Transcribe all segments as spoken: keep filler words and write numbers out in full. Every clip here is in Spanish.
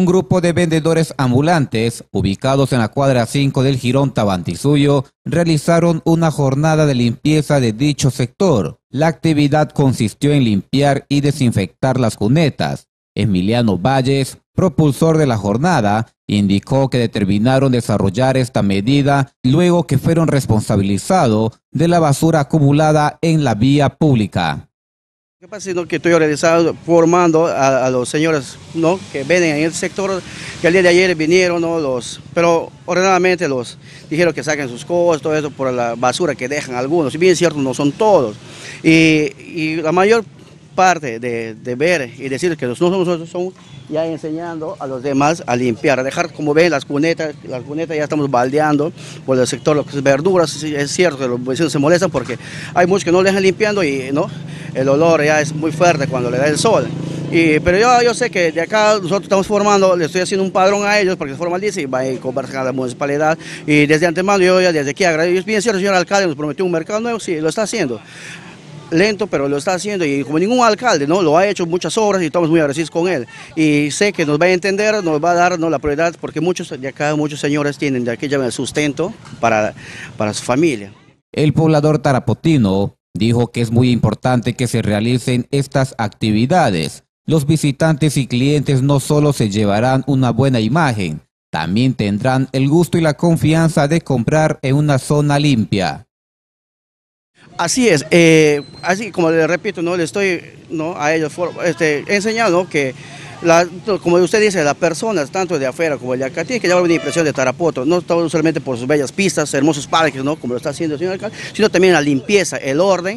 Un grupo de vendedores ambulantes, ubicados en la cuadra cinco del Jirón Tahuantinsuyo, realizaron una jornada de limpieza de dicho sector. La actividad consistió en limpiar y desinfectar las cunetas. Emiliano Valles, propulsor de la jornada, indicó que determinaron desarrollar esta medida luego que fueron responsabilizados de la basura acumulada en la vía pública. ¿Qué pasa? Sino que estoy organizando, formando a, a los señores, ¿no?, que venden en el sector, que el día de ayer vinieron, ¿no?, los, pero ordenadamente los dijeron que saquen sus cosas, todo eso por la basura que dejan algunos, y bien cierto, no son todos, y, y la mayor parte de, de ver y decir que nosotros, nosotros somos ya enseñando a los demás a limpiar, a dejar, como ven, las cunetas, las cunetas ya estamos baldeando por el sector, lo que es verduras. Es cierto que los vecinos se molestan porque hay muchos que no le dejan limpiando y no, el olor ya es muy fuerte cuando le da el sol. Y, pero yo, yo sé que de acá nosotros estamos formando, le estoy haciendo un padrón a ellos porque se formalice y va a conversar a la municipalidad. Y desde antemano yo ya desde aquí agradezco. Es bien cierto, el señor alcalde nos prometió un mercado nuevo, sí, lo está haciendo. Lento, pero lo está haciendo, y como ningún alcalde, ¿no?, lo ha hecho muchas obras y estamos muy agradecidos con él. Y sé que nos va a entender, nos va a dar, ¿no?, la prioridad, porque muchos de acá, muchos señores tienen de aquí ya el sustento para, para su familia. El poblador tarapotino dijo que es muy importante que se realicen estas actividades. Los visitantes y clientes no solo se llevarán una buena imagen, también tendrán el gusto y la confianza de comprar en una zona limpia. Así es, eh, así como le repito, no le estoy, no, a ellos este, enseñando que, la, como usted dice, las personas, tanto de afuera como de acá, tienen que llevar una impresión de Tarapoto, no solamente por sus bellas pistas, hermosos parques, ¿no?, como lo está haciendo el señor alcalde, sino también la limpieza, el orden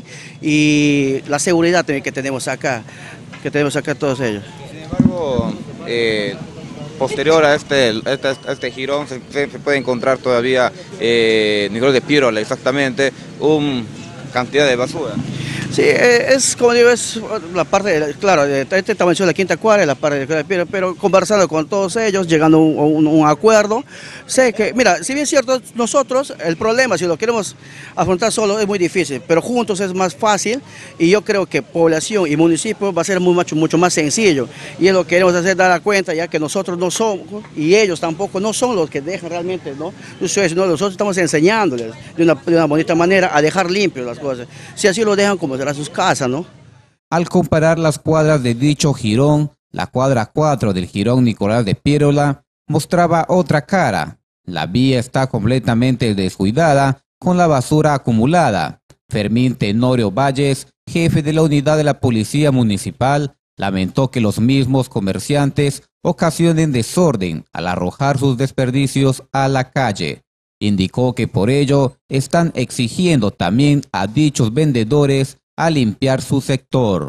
y la seguridad también que tenemos acá, que tenemos acá todos ellos. Sin embargo, eh... posterior a este, este, este jirón se, se puede encontrar todavía, eh, nivel de Pirola exactamente, una cantidad de basura. Sí, es como digo, es la parte, de, claro, de este tamaño de la quinta cuadra, la parte de Pirola, pero conversando con todos ellos, llegando a un, un, un acuerdo, sé que, mira, si bien es cierto, nosotros, el problema, si lo queremos afrontar solo, es muy difícil, pero juntos es más fácil, y yo creo que población y municipio va a ser muy, mucho, mucho más sencillo, y es lo que queremos hacer, dar a cuenta, ya que nosotros no somos, y ellos tampoco no son los que dejan realmente, ¿no?, no, nosotros estamos enseñándoles de una, de una bonita manera a dejar limpios las cosas, si así lo dejan como será sus casas, ¿no? Al comparar las cuadras de dicho jirón, la cuadra cuatro del jirón Nicolás de Pirola mostraba otra cara. La vía está completamente descuidada con la basura acumulada. Fermín Tenorio Valles, jefe de la unidad de la Policía Municipal, lamentó que los mismos comerciantes ocasionen desorden al arrojar sus desperdicios a la calle. Indicó que por ello están exigiendo también a dichos vendedores a limpiar su sector.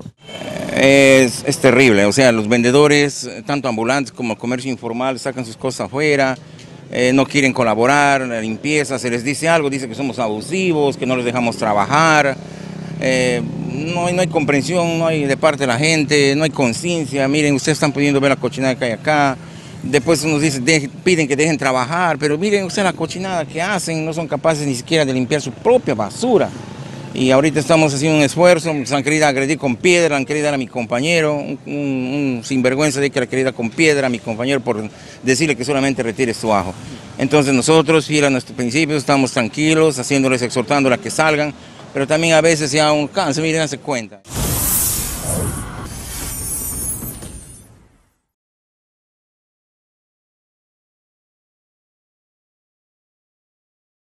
Es, es terrible, o sea, los vendedores, tanto ambulantes como comercio informal, sacan sus cosas afuera, eh, no quieren colaborar en la limpieza, se les dice algo, dice que somos abusivos, que no les dejamos trabajar, eh, no, hay, no hay comprensión, no hay de parte de la gente, no hay conciencia. Miren, ustedes están pudiendo ver la cochinada que hay acá, después nos dicen, de, piden que dejen trabajar, pero miren ustedes la cochinada que hacen, no son capaces ni siquiera de limpiar su propia basura. Y ahorita estamos haciendo un esfuerzo, se han querido agredir con piedra, han querido dar a mi compañero, un, un, un sinvergüenza de que la querida con piedra a mi compañero por decirle que solamente retire su ajo. Entonces nosotros, fiel a nuestros principios, estamos tranquilos, haciéndoles, exhortándoles a que salgan, pero también a veces ya un cáncer, miren, hace cuenta.